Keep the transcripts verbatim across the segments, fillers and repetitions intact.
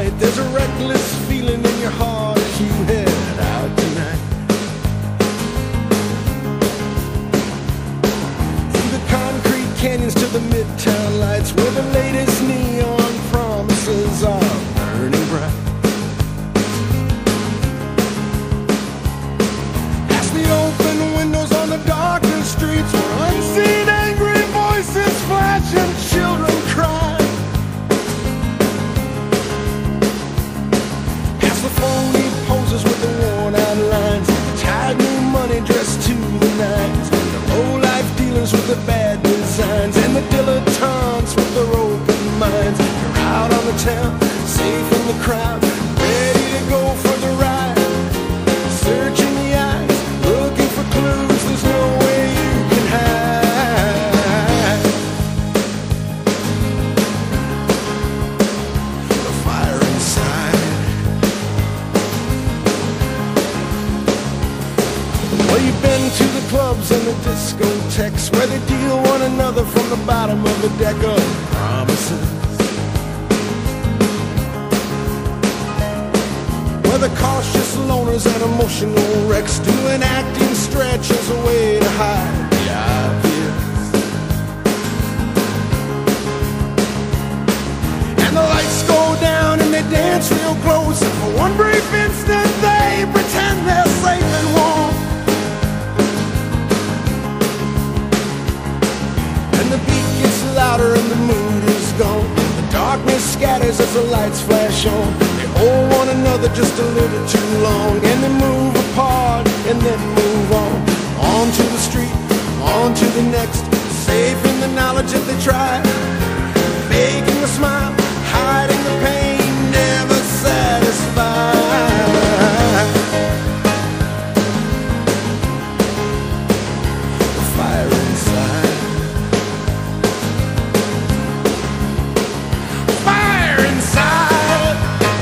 night. There's a reckless feeling in your heart as you head out tonight. Through the concrete canyons to the midtown lights, where the latest neon promises are burning bright. Past the open windows on the darkened streets, where unseen angry voices flash and children cry. Past the phony poses with the worn out lines, the tired new money dressed to the nines, the low-life dealers with the bad designs, and the dilettantes with their open minds. You're out on the town, safe in the crowd, ready to go for the ride, searching the eyes, looking for clues. There's no way you can hide the fire inside. Well, you've been to the clubs and the discotheques, where they deal one another from the bottom of the deck of promises, where the cautious loners and emotional wrecks do an acting stretch as a way to hide the obvious. And the lights go down and they dance real close, and for one brief instant they pretend they're safe and warm. And the beat gets louder and the mood is gone. The darkness scatters as the lights flash on. They hold one another just a little too long, and they move apart and then move on. On to the street, on to the next, safe in the knowledge that they tried, faking the smile, hiding the pain, never satisfied. The fire inside. Fire inside.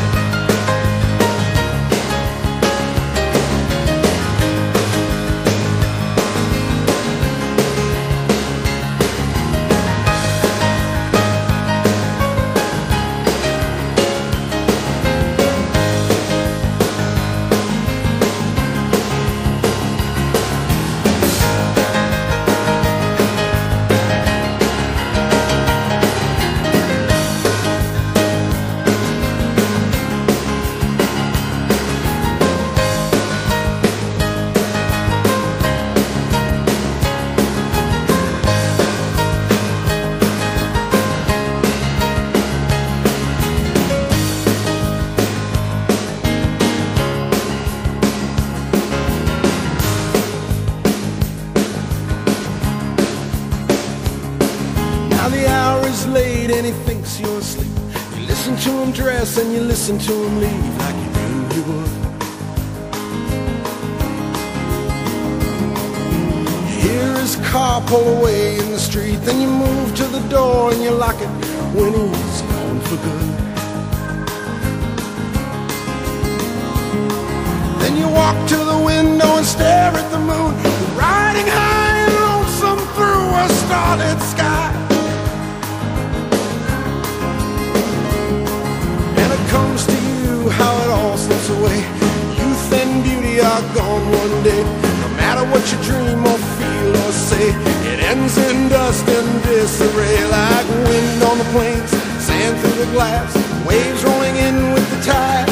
Late and he thinks you're asleep. You listen to him dress and you listen to him leave, like you knew you would. You hear his car pull away in the street, then you move to the door and you lock it when he's gone for good. Then you walk to the window and stare at the moon, riding high and lonesome through a starlit sky. Comes to you how it all slips away. Youth and beauty are gone one day. No matter what you dream or feel or say, it ends in dust and disarray. Like wind on the plains, sand through the glass, waves rolling in with the tide.